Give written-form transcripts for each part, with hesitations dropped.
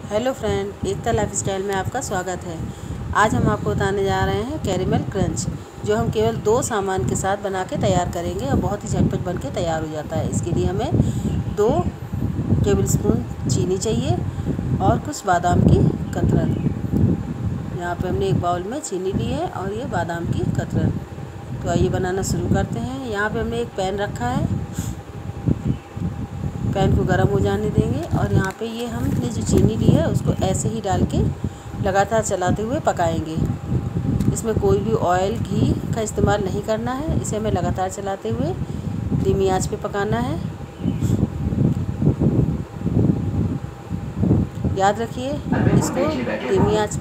Hello friend, एकता lifestyle में आपका स्वागत है। आज हम आपको बताने जा रहे हैं कैरेमल क्रंच, जो हम केवल 2 सामान के साथ बना के तैयार करेंगे और बहुत ही झटपट बन के तैयार हो जाता है। इसके लिए हमें 2 टेबलस्पून चीनी चाहिए और कुछ बादाम की कतरन। यहाँ पे हमने एक बाउल में चीनी ली है और ये बादाम की कतरन। तो आइए बनाना शुरू करते हैं। यहाँ पे हमने एक पैन रखा है, पैन को गर्म हो जाने देंगे और यहाँ पे ये हमने जो चीनी ली है उसको ऐसे ही डाल के लगातार चलाते हुए पकाएंगे। इसमें कोई भी ऑयल घी का इस्तेमाल नहीं करना है। इसे हमें लगातार चलाते हुए धीमी आंच पे पकाना है। याद रखिए, इसको धीमी आंच,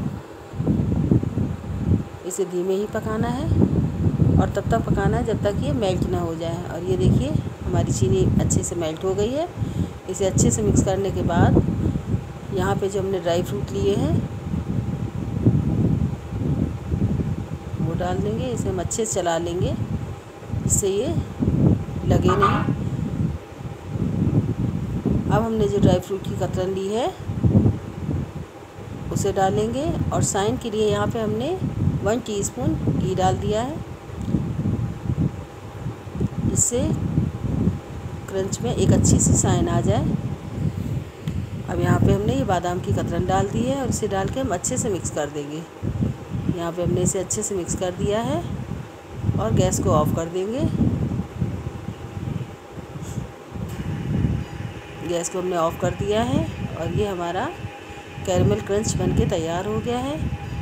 इसे धीमे ही पकाना है और तब तक पकाना है जब तक ये मेल्ट ना हो जाए। और ये देखिए, हमारी चीनी अच्छे से मेल्ट हो गई है। इसे अच्छे से मिक्स करने के बाद यहाँ पे जो हमने ड्राई फ्रूट लिए हैं वो डाल देंगे। इसे हम अच्छे से चला लेंगे, इससे ये लगे नहीं। अब हमने जो ड्राई फ्रूट की कतरन ली है उसे डालेंगे और साइन के लिए यहाँ पे हमने 1 टीस्पून घी डाल दिया है। इससे क्रंच में एक अच्छी सी साइन आ जाए। अब यहाँ पे हमने ये बादाम की कतरन डाल दी है और इसे डाल के हम अच्छे से मिक्स कर देंगे। यहाँ पे हमने इसे अच्छे से मिक्स कर दिया है और गैस को ऑफ कर देंगे। गैस को हमने ऑफ कर दिया है और ये हमारा कैरेमल क्रंच बनके तैयार हो गया है।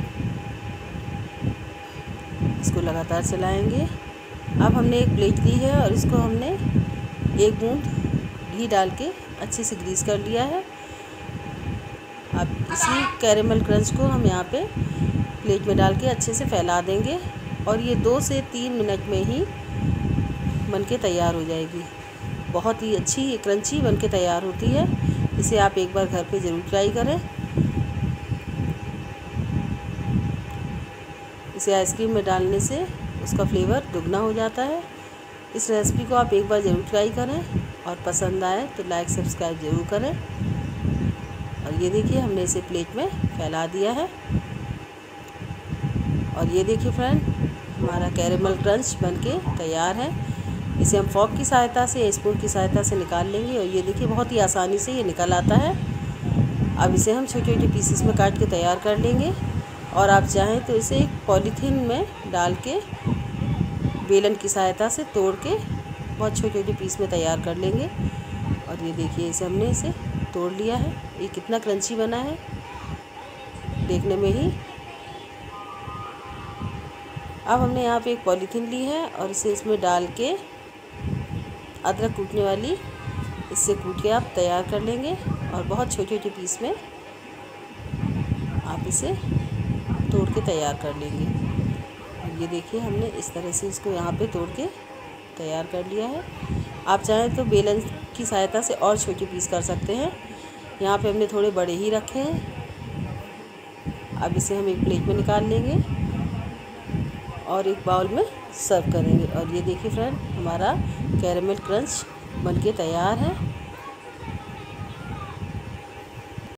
इसको लगातार चलाएंगे। अब हमने एक प्लेट ली है और इसको हमने 1 बूंद घी डाल के अच्छे से ग्रीस कर लिया है। अब इसी कैरेमल क्रंच को हम यहाँ पे प्लेट में डाल के अच्छे से फैला देंगे और ये 2 से 3 मिनट में ही बनके तैयार हो जाएगी। बहुत ही अच्छी ये क्रंची बनके तैयार होती है। इसे आप एक बार घर पे ज़रूर ट्राई करें। इसे आइसक्रीम में डालने से उसका फ्लेवर दुगना हो जाता है। इस रेसिपी को आप एक बार ज़रूर ट्राई करें और पसंद आए तो लाइक सब्सक्राइब ज़रूर करें। और ये देखिए, हमने इसे प्लेट में फैला दिया है। और ये देखिए फ्रेंड, हमारा कैरेमल क्रंच बनके तैयार है। इसे हम फॉर्क की सहायता से या स्पून की सहायता से निकाल लेंगे और ये देखिए, बहुत ही आसानी से ये निकल आता है। अब इसे हम छोटे छोटे पीसेस में काट के तैयार कर लेंगे और आप चाहें तो इसे एक पॉलीथीन में डाल के बेलन की सहायता से तोड़ के बहुत छोटे छोटे पीस में तैयार कर लेंगे। और ये देखिए, इसे हमने इसे तोड़ लिया है। ये कितना क्रंची बना है देखने में ही। अब हमने यहाँ पे एक पॉलीथीन ली है और इसे इसमें डाल के अदरक कूटने वाली, इससे कूट के आप तैयार कर लेंगे और बहुत छोटे छोटे पीस में आप इसे तोड़ के तैयार कर लेंगे। और ये देखिए, हमने इस तरह से इसको यहाँ पे तोड़ के तैयार कर लिया है। आप चाहें तो बेलन की सहायता से और छोटे पीस कर सकते हैं। यहाँ पे हमने थोड़े बड़े ही रखे हैं। अब इसे हम एक प्लेट में निकाल लेंगे और एक बाउल में सर्व करेंगे। और ये देखिए फ्रेंड, हमारा कैरेमल क्रंच बनके तैयार है।